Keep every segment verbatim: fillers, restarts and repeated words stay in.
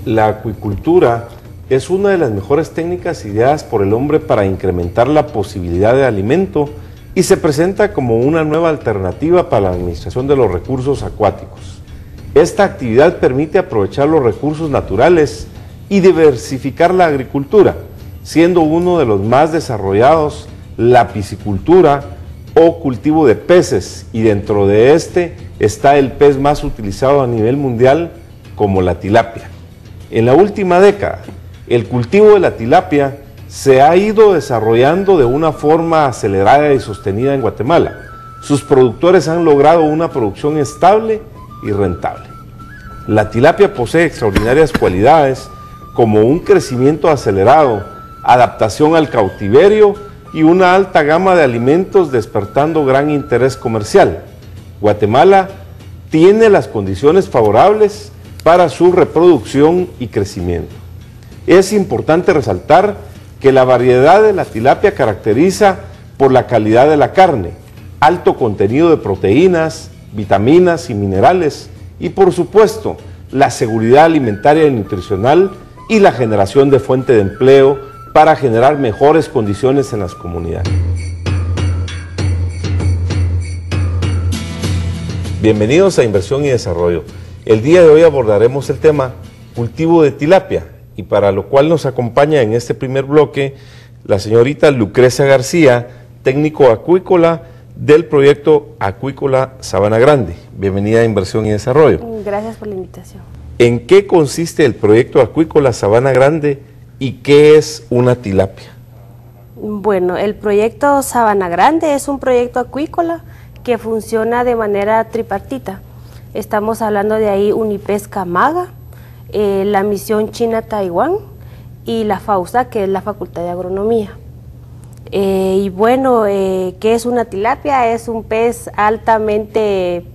La acuicultura es una de las mejores técnicas ideadas por el hombre para incrementar la posibilidad de alimento y se presenta como una nueva alternativa para la administración de los recursos acuáticos. Esta actividad permite aprovechar los recursos naturales y diversificar la agricultura, siendo uno de los más desarrollados la piscicultura o cultivo de peces, y dentro de este está el pez más utilizado a nivel mundial como la tilapia. En la última década, el cultivo de la tilapia se ha ido desarrollando de una forma acelerada y sostenida en Guatemala. Sus productores han logrado una producción estable y rentable. La tilapia posee extraordinarias cualidades como un crecimiento acelerado, adaptación al cautiverio y una alta gama de alimentos, despertando gran interés comercial. Guatemala tiene las condiciones favorables para su reproducción y crecimiento. Es importante resaltar que la variedad de la tilapia caracteriza por la calidad de la carne, alto contenido de proteínas, vitaminas y minerales, y por supuesto la seguridad alimentaria y nutricional y la generación de fuente de empleo para generar mejores condiciones en las comunidades. Bienvenidos a Inversión y Desarrollo. El día de hoy abordaremos el tema cultivo de tilapia, y para lo cual nos acompaña en este primer bloque la señorita Lucrecia García, técnico acuícola del proyecto Acuícola Sabana Grande. Bienvenida a Inversión y Desarrollo. Gracias por la invitación. ¿En qué consiste el proyecto Acuícola Sabana Grande y qué es una tilapia? Bueno, el proyecto Sabana Grande es un proyecto acuícola que funciona de manera tripartita. Estamos hablando de ahí Unipesca Maga, eh, la misión China-Taiwán y la FAUSA, que es la Facultad de Agronomía. Eh, y bueno, eh, ¿qué es una tilapia? Es un pez altamente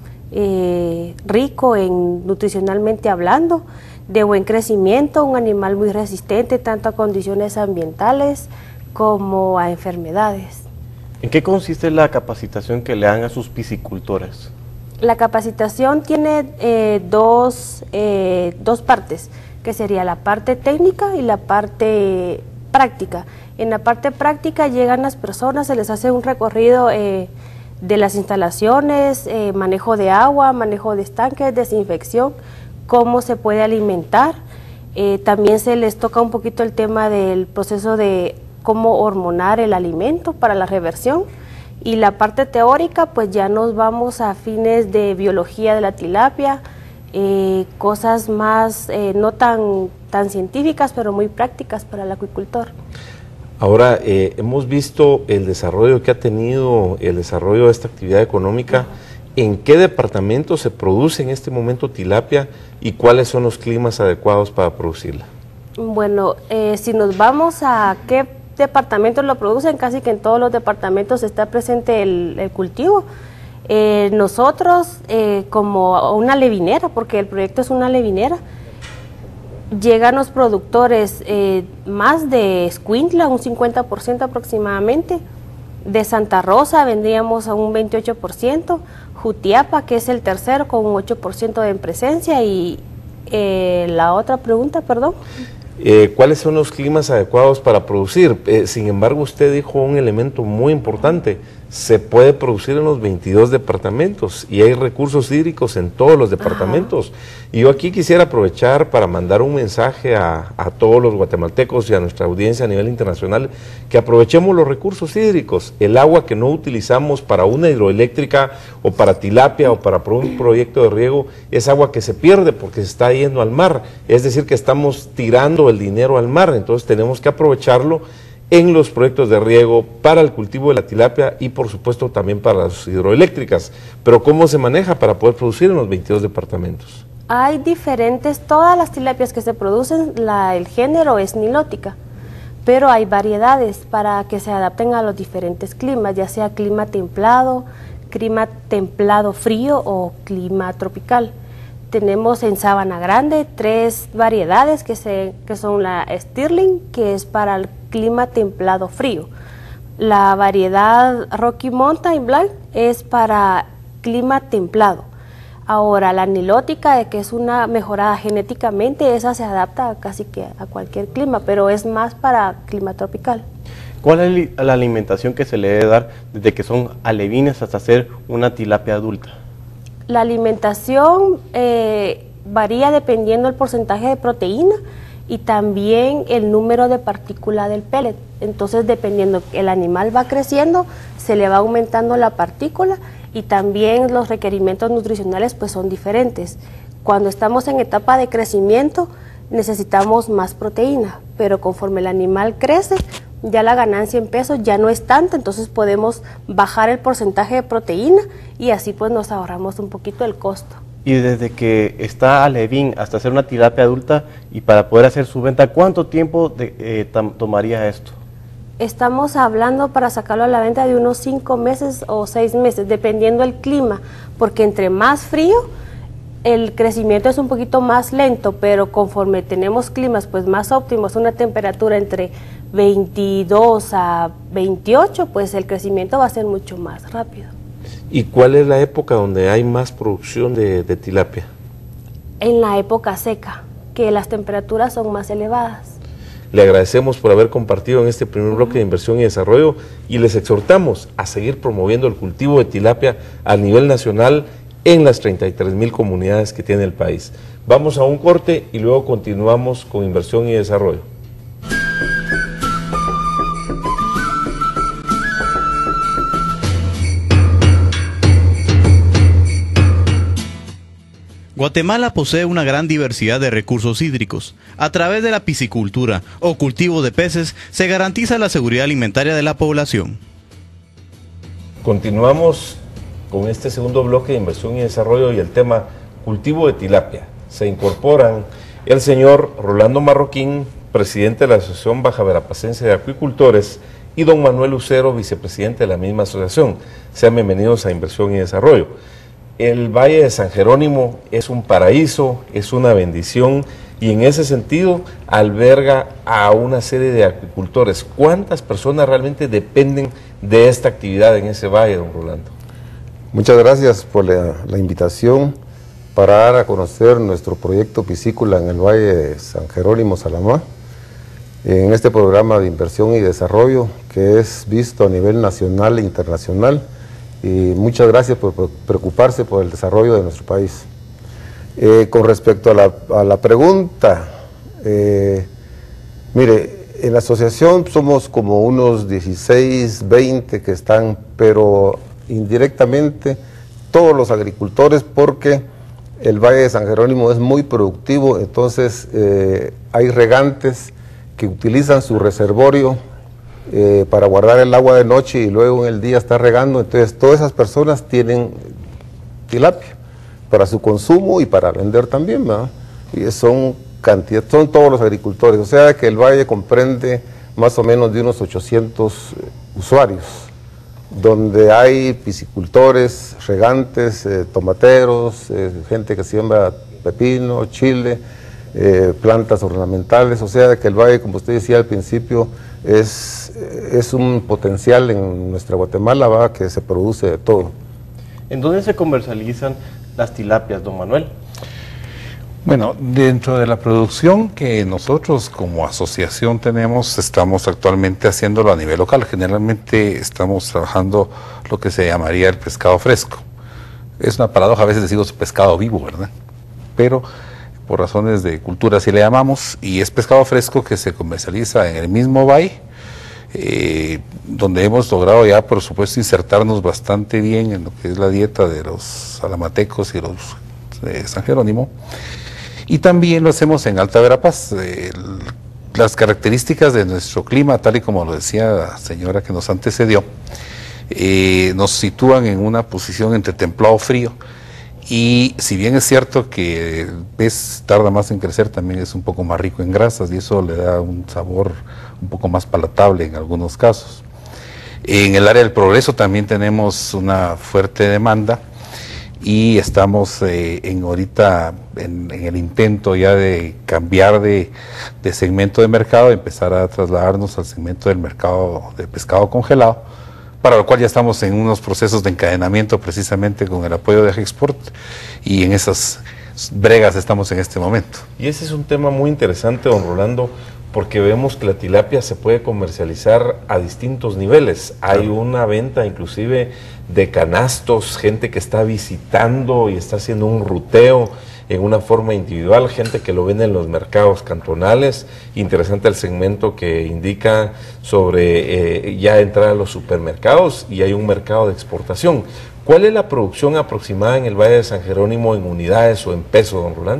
eh, rico en nutricionalmente hablando, de buen crecimiento, un animal muy resistente tanto a condiciones ambientales como a enfermedades. ¿En qué consiste la capacitación que le dan a sus piscicultores? La capacitación tiene eh, dos, eh, dos partes, que sería la parte técnica y la parte práctica. En la parte práctica llegan las personas, se les hace un recorrido eh, de las instalaciones, eh, manejo de agua, manejo de estanques, desinfección, cómo se puede alimentar. Eh, también se les toca un poquito el tema del proceso de cómo hormonar el alimento para la reversión. Y la parte teórica, pues ya nos vamos a fines de biología de la tilapia, eh, cosas más eh, no tan, tan científicas, pero muy prácticas para el acuicultor. Ahora, eh, hemos visto el desarrollo que ha tenido, el desarrollo de esta actividad económica. ¿En qué departamento se produce en este momento tilapia y cuáles son los climas adecuados para producirla? Bueno, eh, si nos vamos a qué departamentos lo producen, casi que en todos los departamentos está presente el, el cultivo. Eh, nosotros, eh, como una levinera, porque el proyecto es una levinera, llegan los productores eh, más de Escuintla, un cincuenta por ciento aproximadamente, de Santa Rosa vendríamos a un veintiocho por ciento, Jutiapa, que es el tercero, con un ocho por ciento de presencia, y eh, la otra pregunta, perdón. Eh, ¿Cuáles son los climas adecuados para producir? Eh, sin embargo, usted dijo un elemento muy importante: se puede producir en los veintidós departamentos y hay recursos hídricos en todos los departamentos. Ajá. Y yo aquí quisiera aprovechar para mandar un mensaje a, a todos los guatemaltecos y a nuestra audiencia a nivel internacional, que aprovechemos los recursos hídricos. El agua que no utilizamos para una hidroeléctrica o para tilapia o para un proyecto de riego es agua que se pierde porque se está yendo al mar, es decir, que estamos tirando el dinero al mar. Entonces tenemos que aprovecharlo en los proyectos de riego para el cultivo de la tilapia y por supuesto también para las hidroeléctricas. Pero ¿cómo se maneja para poder producir en los veintidós departamentos? Hay diferentes, todas las tilapias que se producen, la, el género es nilótica, pero hay variedades para que se adapten a los diferentes climas, ya sea clima templado, clima templado frío o clima tropical. Tenemos en Sabana Grande tres variedades que, se, que son la Stirling, que es para el clima templado frío. La variedad Rocky Mountain Black es para clima templado. Ahora, la nilótica, que es una mejorada genéticamente, esa se adapta casi que a cualquier clima, pero es más para clima tropical. ¿Cuál es la alimentación que se le debe dar desde que son alevines hasta ser una tilapia adulta? La alimentación eh, varía dependiendo del porcentaje de proteína y también el número de partícula del pellet. Entonces, dependiendo que el animal va creciendo, se le va aumentando la partícula y también los requerimientos nutricionales pues son diferentes. Cuando estamos en etapa de crecimiento necesitamos más proteína, pero conforme el animal crece, ya la ganancia en peso ya no es tanta, entonces podemos bajar el porcentaje de proteína y así pues nos ahorramos un poquito el costo. Y desde que está alevín hasta ser una tilapia adulta y para poder hacer su venta, ¿cuánto tiempo de, eh, tomaría esto? Estamos hablando para sacarlo a la venta de unos cinco meses o seis meses, dependiendo del clima, porque entre más frío, el crecimiento es un poquito más lento, pero conforme tenemos climas pues más óptimos, una temperatura entre veintidós a veintiocho, pues el crecimiento va a ser mucho más rápido. ¿Y cuál es la época donde hay más producción de, de tilapia? En la época seca, que las temperaturas son más elevadas. Le agradecemos por haber compartido en este primer bloque de inversión y desarrollo y les exhortamos a seguir promoviendo el cultivo de tilapia a nivel nacional en las treinta y tres mil comunidades que tiene el país. Vamos a un corte y luego continuamos con inversión y desarrollo. Guatemala posee una gran diversidad de recursos hídricos. A través de la piscicultura o cultivo de peces se garantiza la seguridad alimentaria de la población. Continuamos con este segundo bloque de inversión y desarrollo y el tema cultivo de tilapia. Se incorporan el señor Rolando Marroquín, presidente de la Asociación Baja Verapacense de Acuicultores, y don Manuel Lucero, vicepresidente de la misma asociación. Sean bienvenidos a Inversión y Desarrollo. El Valle de San Jerónimo es un paraíso, es una bendición y en ese sentido alberga a una serie de acuicultores. ¿Cuántas personas realmente dependen de esta actividad en ese valle, don Rolando? Muchas gracias por la, la invitación para dar a conocer nuestro proyecto piscícola en el Valle de San Jerónimo, Salamá, en este programa de inversión y desarrollo que es visto a nivel nacional e internacional. Y muchas gracias por preocuparse por el desarrollo de nuestro país. Eh, con respecto a la, a la pregunta, eh, mire, en la asociación somos como unos dieciséis, veinte que están, pero indirectamente todos los agricultores, porque el Valle de San Jerónimo es muy productivo, entonces eh, hay regantes que utilizan su reservorio Eh, para guardar el agua de noche y luego en el día está regando, entonces todas esas personas tienen tilapia para su consumo y para vender también, ¿verdad? Y son cantidad, son todos los agricultores, o sea que el valle comprende más o menos de unos ochocientos eh, usuarios, donde hay piscicultores, regantes, eh, tomateros, eh, gente que siembra pepino, chile, eh, plantas ornamentales, o sea que el valle, como usted decía al principio, es, es un potencial en nuestra Guatemala, ¿va? Que se produce de todo. ¿En dónde se comercializan las tilapias, don Manuel? Bueno, dentro de la producción que nosotros como asociación tenemos, estamos actualmente haciéndolo a nivel local. Generalmente estamos trabajando lo que se llamaría el pescado fresco. Es una paradoja, a veces decimos pescado vivo, ¿verdad? Pero por razones de cultura así le llamamos, y es pescado fresco que se comercializa en el mismo valle, eh, donde hemos logrado ya por supuesto insertarnos bastante bien en lo que es la dieta de los salamatecos y los de San Jerónimo, y también lo hacemos en Alta Verapaz. Eh, las características de nuestro clima, tal y como lo decía la señora que nos antecedió, eh, nos sitúan en una posición entre templado frío. Y si bien es cierto que el pez tarda más en crecer, también es un poco más rico en grasas y eso le da un sabor un poco más palatable en algunos casos. En el área del Progreso también tenemos una fuerte demanda y estamos eh, en ahorita en, en el intento ya de cambiar de, de segmento de mercado, empezar a trasladarnos al segmento del mercado de pescado congelado, para lo cual ya estamos en unos procesos de encadenamiento precisamente con el apoyo de Agexport, y en esas bregas estamos en este momento. Y ese es un tema muy interesante, don Rolando, porque vemos que la tilapia se puede comercializar a distintos niveles. Hay una venta inclusive de canastos, gente que está visitando y está haciendo un ruteo en una forma individual, gente que lo vende en los mercados cantonales. Interesante el segmento que indica sobre eh, ya entrar a los supermercados, y hay un mercado de exportación. ¿Cuál es la producción aproximada en el Valle de San Jerónimo en unidades o en peso, don Rolando?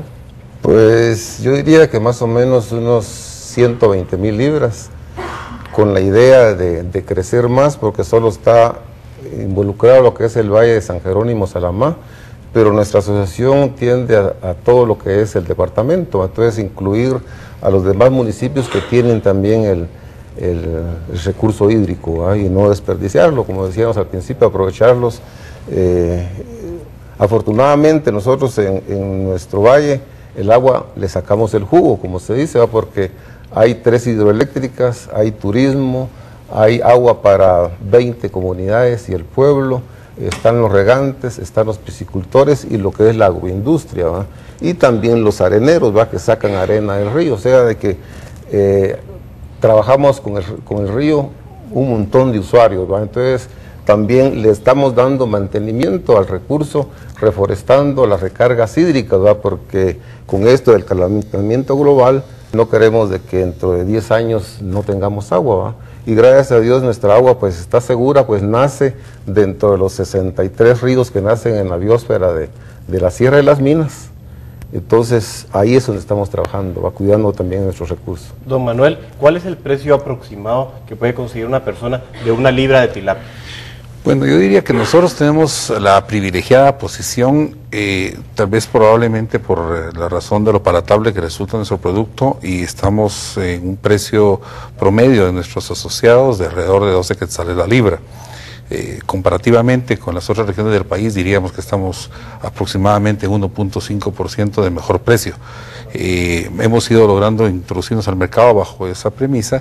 Pues yo diría que más o menos unos ciento veinte mil libras, con la idea de, de crecer más, porque solo está involucrado lo que es el Valle de San Jerónimo Salamá, pero nuestra asociación tiende a, a todo lo que es el departamento, entonces incluir a los demás municipios que tienen también el, el, el recurso hídrico, ¿eh? Y no desperdiciarlo, como decíamos al principio, aprovecharlos. Eh, afortunadamente nosotros en, en nuestro valle el agua le sacamos el jugo, como se dice, ¿va? Porque hay tres hidroeléctricas, hay turismo, hay agua para veinte comunidades y el pueblo, están los regantes, están los piscicultores y lo que es la agroindustria, ¿va? Y también los areneros, ¿va? Que sacan arena del río, o sea, de que eh, trabajamos con el, con el río un montón de usuarios, ¿va? Entonces también le estamos dando mantenimiento al recurso, reforestando las recargas hídricas, ¿va? Porque con esto del calentamiento global no queremos de que dentro de diez años no tengamos agua, ¿va? Y gracias a Dios nuestra agua pues está segura, pues nace dentro de los sesenta y tres ríos que nacen en la biosfera de, de la Sierra de las Minas. Entonces ahí es donde estamos trabajando, va cuidando también nuestros recursos. Don Manuel, ¿cuál es el precio aproximado que puede conseguir una persona de una libra de tilapia? Bueno, yo diría que nosotros tenemos la privilegiada posición, eh, tal vez probablemente por la razón de lo palatable que resulta nuestro producto, y estamos en un precio promedio de nuestros asociados de alrededor de doce quetzales la libra. Eh, comparativamente con las otras regiones del país diríamos que estamos aproximadamente en uno punto cinco por ciento de mejor precio. Eh, hemos ido logrando introducirnos al mercado bajo esa premisa,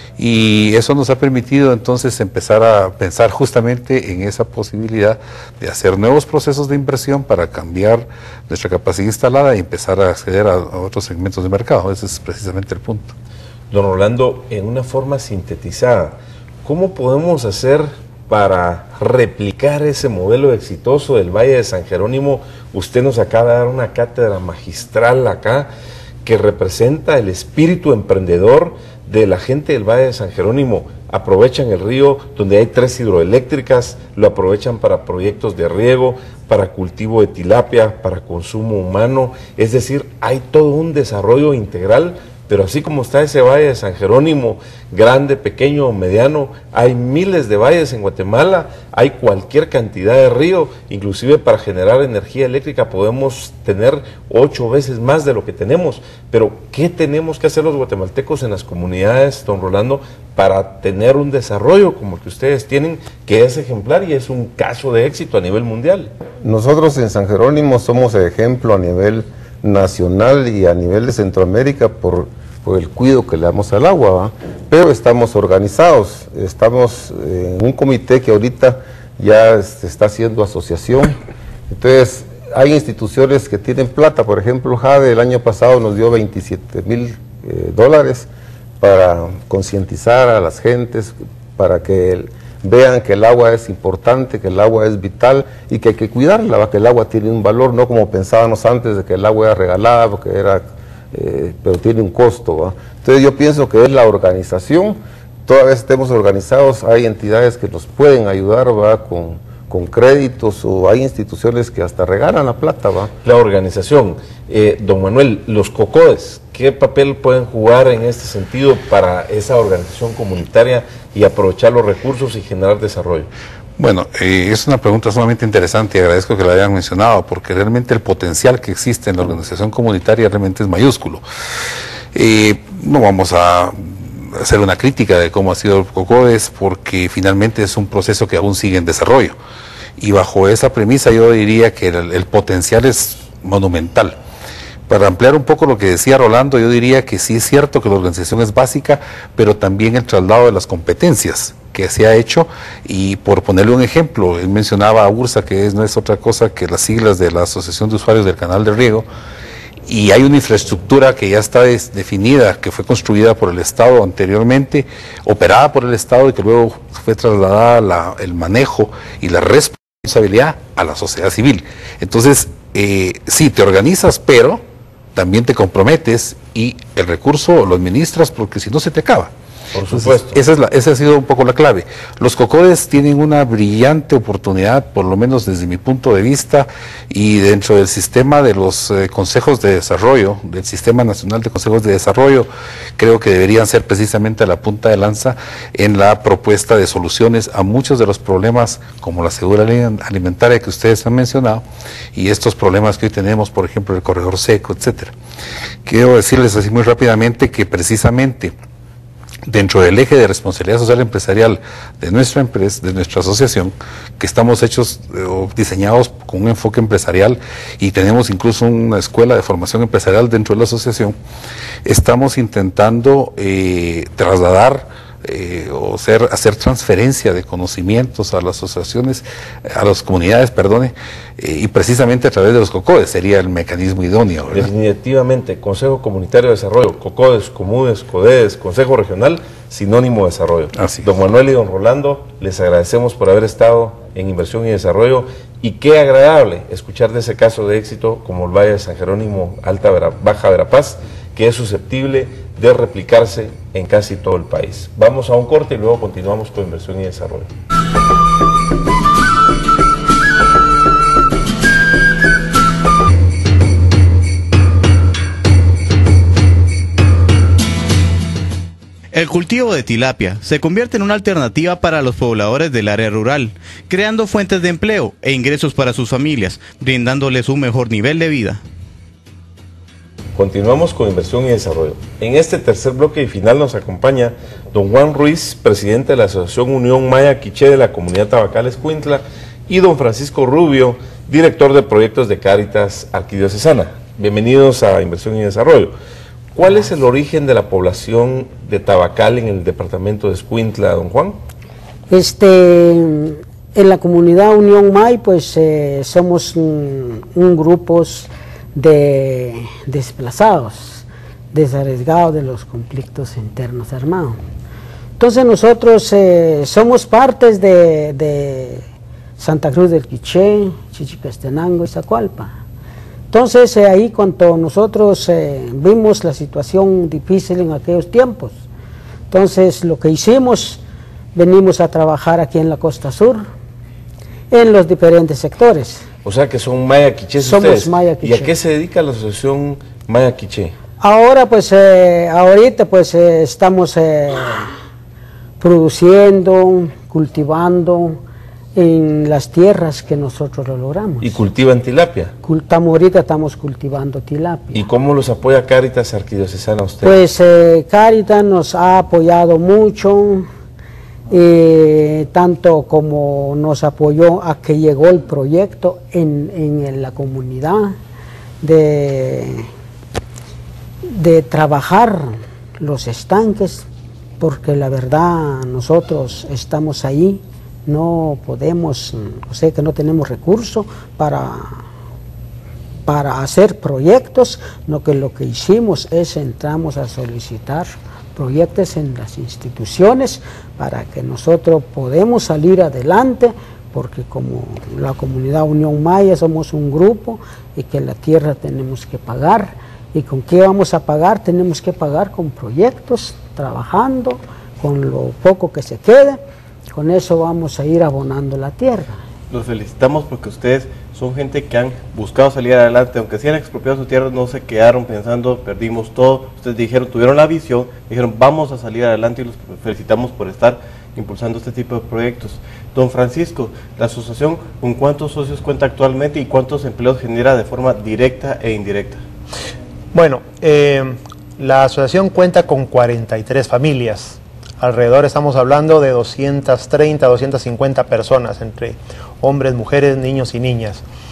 y eso nos ha permitido entonces empezar a pensar justamente en esa posibilidad de hacer nuevos procesos de inversión para cambiar nuestra capacidad instalada y empezar a acceder a, a otros segmentos de mercado. Ese es precisamente el punto. Don Rolando, en una forma sintetizada, ¿cómo podemos hacer para replicar ese modelo exitoso del Valle de San Jerónimo? Usted nos acaba de dar una cátedra magistral acá que representa el espíritu emprendedor de la gente del Valle de San Jerónimo. Aprovechan el río donde hay tres hidroeléctricas, lo aprovechan para proyectos de riego, para cultivo de tilapia, para consumo humano, es decir, hay todo un desarrollo integral. Pero así como está ese Valle de San Jerónimo, grande, pequeño o mediano, hay miles de valles en Guatemala, hay cualquier cantidad de río, inclusive para generar energía eléctrica podemos tener ocho veces más de lo que tenemos. Pero, ¿qué tenemos que hacer los guatemaltecos en las comunidades, don Rolando, para tener un desarrollo como el que ustedes tienen, que es ejemplar y es un caso de éxito a nivel mundial? Nosotros en San Jerónimo somos ejemplo a nivel nacional y a nivel de Centroamérica por, por el cuidado que le damos al agua, ¿va? Pero estamos organizados, estamos en un comité que ahorita ya se está haciendo asociación. Entonces hay instituciones que tienen plata, por ejemplo Jade el año pasado nos dio veintisiete mil eh, dólares para concientizar a las gentes, para que el, vean que el agua es importante, que el agua es vital y que hay que cuidarla, ¿va? Que el agua tiene un valor, no como pensábamos antes de que el agua era regalada, porque era, eh, pero tiene un costo, ¿va? Entonces yo pienso que es la organización, toda vez estemos organizados, hay entidades que nos pueden ayudar, ¿va? Con, con créditos, o hay instituciones que hasta regalan la plata, ¿va? La organización, eh, don Manuel, los COCODES, ¿qué papel pueden jugar en este sentido para esa organización comunitaria y aprovechar los recursos y generar desarrollo? Bueno, eh, es una pregunta sumamente interesante y agradezco que la hayan mencionado, porque realmente el potencial que existe en la organización comunitaria realmente es mayúsculo. Eh, no vamos a hacer una crítica de cómo ha sido el COCODES, porque finalmente es un proceso que aún sigue en desarrollo, y bajo esa premisa yo diría que el, el potencial es monumental. para ampliar un poco lo que decía Rolando, yo diría que sí es cierto que la organización es básica, pero también el traslado de las competencias que se ha hecho, y por ponerle un ejemplo, él mencionaba a URSA, que es, no es otra cosa que las siglas de la Asociación de Usuarios del Canal de Riego, y hay una infraestructura que ya está definida, que fue construida por el Estado anteriormente, operada por el Estado y que luego fue trasladada la, el manejo y la responsabilidad a la sociedad civil. Entonces, eh, sí, te organizas, pero también te comprometes y el recurso lo administras, porque si no se te acaba. Por supuesto. Entonces, esa, es la, esa ha sido un poco la clave. Los COCODES tienen una brillante oportunidad, por lo menos desde mi punto de vista, y dentro del sistema de los eh, consejos de desarrollo, del Sistema Nacional de Consejos de Desarrollo, creo que deberían ser precisamente la punta de lanza en la propuesta de soluciones a muchos de los problemas, como la seguridad alimentaria que ustedes han mencionado, y estos problemas que hoy tenemos, por ejemplo, el corredor seco, etcétera. Quiero decirles así muy rápidamente que precisamente dentro del eje de responsabilidad social empresarial de nuestra empresa, de nuestra asociación, que estamos hechos o diseñados con un enfoque empresarial y tenemos incluso una escuela de formación empresarial dentro de la asociación, estamos intentando eh, trasladar Eh, o ser, hacer transferencia de conocimientos a las asociaciones, a las comunidades, perdone, eh, y precisamente a través de los COCODES sería el mecanismo idóneo, ¿verdad? Definitivamente, Consejo Comunitario de Desarrollo, COCODES, Comunes, CODES, Consejo Regional, sinónimo de desarrollo. Así Don Manuel y don Rolando, les agradecemos por haber estado en Inversión y Desarrollo, y qué agradable escuchar de ese caso de éxito como el Valle de San Jerónimo, Alta Vera, Baja Verapaz, que es susceptible de replicarse en casi todo el país. Vamos a un corte y luego continuamos con Inversión y Desarrollo. El cultivo de tilapia se convierte en una alternativa para los pobladores del área rural, creando fuentes de empleo e ingresos para sus familias, brindándoles un mejor nivel de vida. Continuamos con Inversión y Desarrollo. En este tercer bloque y final nos acompaña don Juan Ruiz, presidente de la Asociación Unión Maya Quiché de la Comunidad Tabacal Escuintla, y don Francisco Rubio, director de proyectos de Cáritas Arquidiocesana. Bienvenidos a Inversión y Desarrollo. ¿Cuál es el origen de la población de Tabacal en el departamento de Escuintla, don Juan? Este, en la comunidad Unión May, pues eh, somos un, un grupo de desplazados, desarraigados de los conflictos internos armados. Entonces nosotros eh, somos partes de, de Santa Cruz del Quiché, Chichicastenango y Zacualpa. Entonces eh, ahí cuando nosotros eh, vimos la situación difícil en aquellos tiempos, entonces lo que hicimos, venimos a trabajar aquí en la costa sur, en los diferentes sectores. O sea que son Maya Quiché Somos ustedes. Maya Quiché. ¿Y a qué se dedica la Asociación Maya Quiché? Ahora pues, eh, ahorita pues eh, estamos eh, produciendo, cultivando en las tierras que nosotros lo logramos. ¿Y cultivan tilapia? Cultamos, ahorita estamos cultivando tilapia. ¿Y cómo los apoya Cáritas Arquidiocesana a ustedes? Pues eh, Cáritas nos ha apoyado mucho, eh, tanto como nos apoyó a que llegó el proyecto en, en la comunidad de, de trabajar los estanques, porque la verdad nosotros estamos ahí, no podemos, o sea que no tenemos recursos para, para hacer proyectos, no, que lo que hicimos es entramos a solicitar proyectos en las instituciones para que nosotros podamos salir adelante, porque como la comunidad Unión Maya somos un grupo y que la tierra tenemos que pagar, y con qué vamos a pagar, tenemos que pagar con proyectos, trabajando con lo poco que se quede, con eso vamos a ir abonando la tierra. Los felicitamos porque ustedes son gente que han buscado salir adelante, aunque se han expropiado su tierra, no se quedaron pensando, perdimos todo. Ustedes dijeron, tuvieron la visión, dijeron, vamos a salir adelante, y los felicitamos por estar impulsando este tipo de proyectos. Don Francisco, la asociación, ¿con cuántos socios cuenta actualmente y cuántos empleos genera de forma directa e indirecta? Bueno, eh, la asociación cuenta con cuarenta y tres familias. Alrededor estamos hablando de doscientas treinta, doscientas cincuenta personas, entre hombres, mujeres, niños y niñas.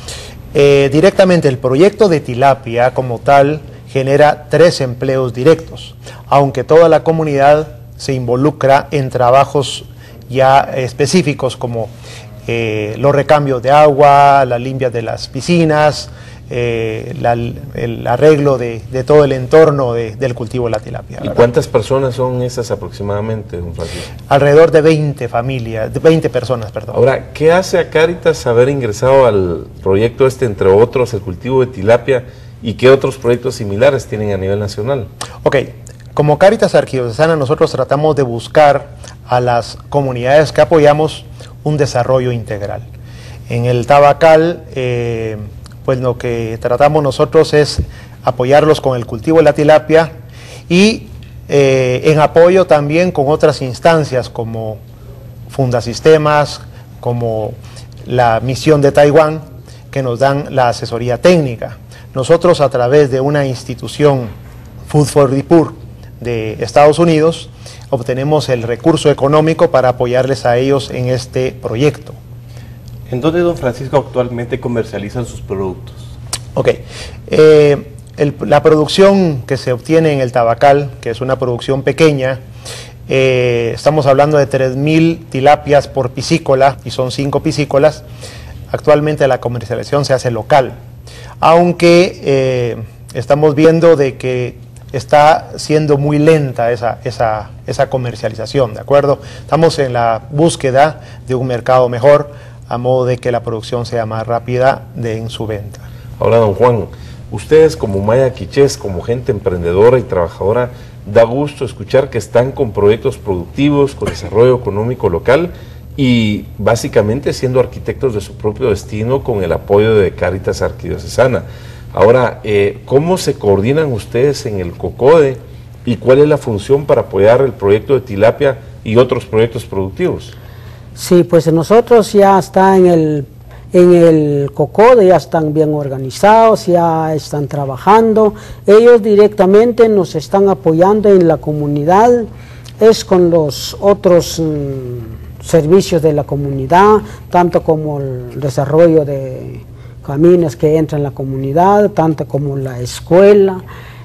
Eh, directamente el proyecto de tilapia como tal genera tres empleos directos, aunque toda la comunidad se involucra en trabajos ya específicos como eh, los recambios de agua, la limpia de las piscinas, eh, la, el arreglo de, de todo el entorno de, del cultivo de la tilapia. ¿Y ¿verdad? cuántas personas son esas aproximadamente, don Francisco? Alrededor de veinte familias, de veinte personas, perdón. Ahora, ¿qué hace a Cáritas haber ingresado al proyecto este, entre otros, el cultivo de tilapia, y qué otros proyectos similares tienen a nivel nacional? Ok, como Cáritas Arquidiocesana nosotros tratamos de buscar a las comunidades que apoyamos un desarrollo integral. En el Tabacal, eh, pues lo que tratamos nosotros es apoyarlos con el cultivo de la tilapia y eh, en apoyo también con otras instancias como Fundasistemas, como la misión de Taiwán, que nos dan la asesoría técnica. Nosotros, a través de una institución, Food for the Poor, de Estados Unidos, obtenemos el recurso económico para apoyarles a ellos en este proyecto. ¿En dónde, don Francisco, actualmente comercializan sus productos? Ok, eh, el, la producción que se obtiene en el Tabacal, que es una producción pequeña, eh, estamos hablando de tres mil tilapias por piscícola, y son cinco piscícolas. Actualmente la comercialización se hace local, aunque eh, estamos viendo de que está siendo muy lenta esa, esa, esa comercialización, ¿de acuerdo? Estamos en la búsqueda de un mercado mejor, a modo de que la producción sea más rápida de, en su venta. Ahora, don Juan, ustedes como Maya Quichés, como gente emprendedora y trabajadora, da gusto escuchar que están con proyectos productivos, con desarrollo económico local y básicamente siendo arquitectos de su propio destino con el apoyo de Cáritas Arquidiocesana. Ahora, eh, ¿cómo se coordinan ustedes en el COCODE y cuál es la función para apoyar el proyecto de tilapia y otros proyectos productivos? Sí, pues nosotros ya está en el, en el COCODE, ya están bien organizados, ya están trabajando. Ellos directamente nos están apoyando en la comunidad, es con los otros mmm, servicios de la comunidad, tanto como el desarrollo de caminos que entran en la comunidad, tanto como la escuela,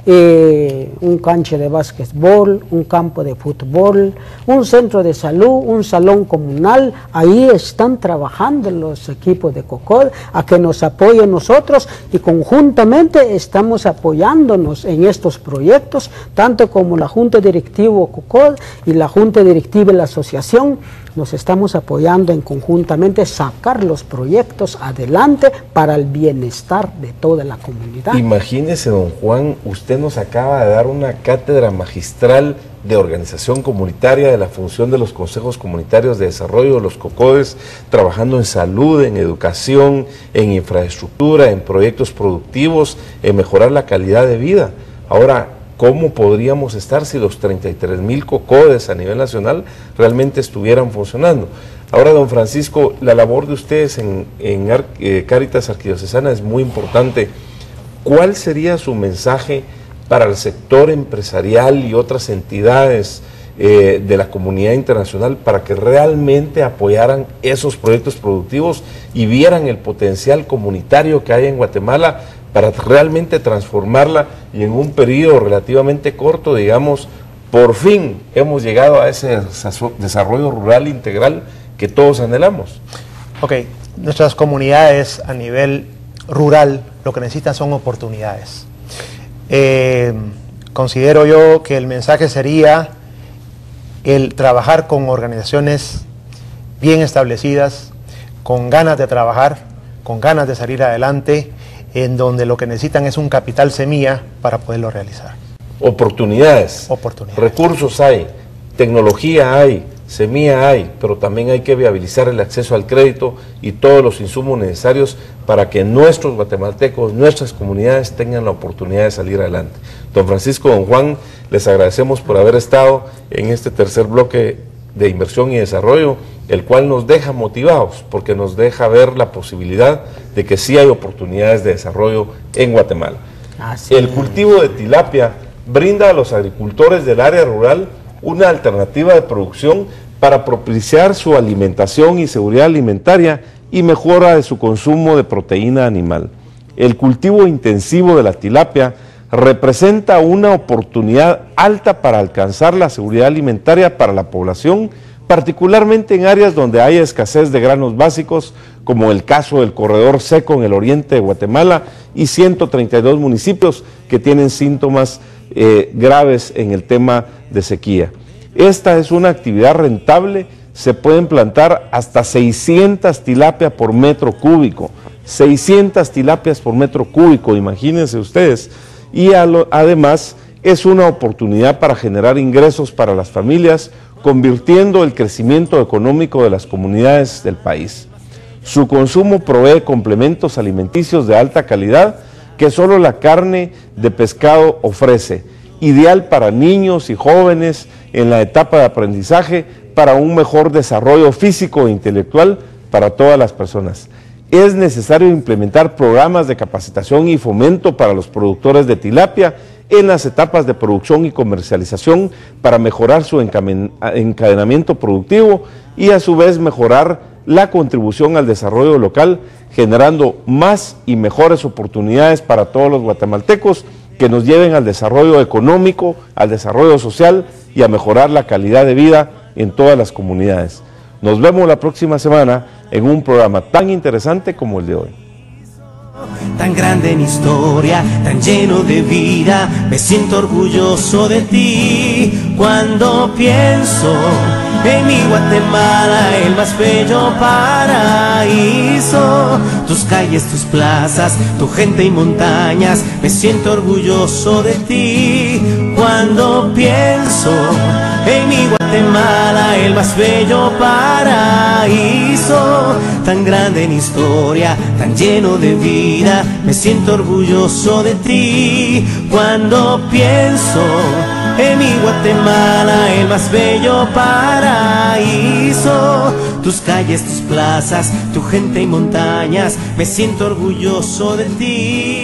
eh, un cancha de básquetbol, un campo de fútbol, un centro de salud, un salón comunal. Ahí están trabajando los equipos de COCODE a que nos apoyen nosotros y conjuntamente estamos apoyándonos en estos proyectos, tanto como la Junta Directiva COCODE y la Junta Directiva de la Asociación. Nos estamos apoyando en conjuntamente sacar los proyectos adelante para el bienestar de toda la comunidad. Imagínese, don Juan, usted nos acaba de dar una cátedra magistral de organización comunitaria, de la función de los consejos comunitarios de desarrollo, los COCODES, trabajando en salud, en educación, en infraestructura, en proyectos productivos, en mejorar la calidad de vida. Ahora, ¿cómo podríamos estar si los treinta y tres mil COCODES a nivel nacional realmente estuvieran funcionando? Ahora, don Francisco, la labor de ustedes en, en Ar eh, Cáritas Arquidiocesana es muy importante. ¿Cuál sería su mensaje para el sector empresarial y otras entidades eh, de la comunidad internacional para que realmente apoyaran esos proyectos productivos y vieran el potencial comunitario que hay en Guatemala para realmente transformarla y en un periodo relativamente corto, digamos, por fin hemos llegado a ese desarrollo rural integral que todos anhelamos? Ok, nuestras comunidades a nivel rural lo que necesitan son oportunidades. Eh, considero yo que el mensaje sería el trabajar con organizaciones bien establecidas, con ganas de trabajar, con ganas de salir adelante, en donde lo que necesitan es un capital semilla para poderlo realizar. Oportunidades, Oportunidades. Recursos hay, tecnología hay, semilla hay, pero también hay que viabilizar el acceso al crédito y todos los insumos necesarios para que nuestros guatemaltecos, nuestras comunidades tengan la oportunidad de salir adelante. Don Francisco, don Juan, les agradecemos por haber estado en este tercer bloque de inversión y desarrollo, el cual nos deja motivados, porque nos deja ver la posibilidad de que sí hay oportunidades de desarrollo en Guatemala. Así El es. cultivo de tilapia brinda a los agricultores del área rural una alternativa de producción para propiciar su alimentación y seguridad alimentaria y mejora de su consumo de proteína animal. El cultivo intensivo de la tilapia representa una oportunidad alta para alcanzar la seguridad alimentaria para la población, particularmente en áreas donde hay escasez de granos básicos, como el caso del corredor seco en el oriente de Guatemala y ciento treinta y dos municipios que tienen síntomas eh, graves en el tema de sequía. Esta es una actividad rentable, se pueden plantar hasta seiscientas tilapias por metro cúbico, seiscientas tilapias por metro cúbico, imagínense ustedes, y a lo, además es una oportunidad para generar ingresos para las familias, convirtiendo el crecimiento económico de las comunidades del país. Su consumo provee complementos alimenticios de alta calidad que solo la carne de pescado ofrece, ideal para niños y jóvenes en la etapa de aprendizaje para un mejor desarrollo físico e intelectual para todas las personas. Es necesario implementar programas de capacitación y fomento para los productores de tilapia en las etapas de producción y comercialización para mejorar su encadenamiento productivo y a su vez mejorar la contribución al desarrollo local, generando más y mejores oportunidades para todos los guatemaltecos que nos lleven al desarrollo económico, al desarrollo social y a mejorar la calidad de vida en todas las comunidades. Nos vemos la próxima semana en un programa tan interesante como el de hoy. Tan grande en historia, tan lleno de vida, me siento orgulloso de ti. Cuando pienso en mi Guatemala, el más bello paraíso, tus calles, tus plazas, tu gente y montañas, me siento orgulloso de ti. Cuando pienso en mi Guatemala, el más bello paraíso, tan grande en historia, tan lleno de vida, me siento orgulloso de ti. Cuando pienso en mi Guatemala, el más bello paraíso, tus calles, tus plazas, tu gente y montañas, me siento orgulloso de ti.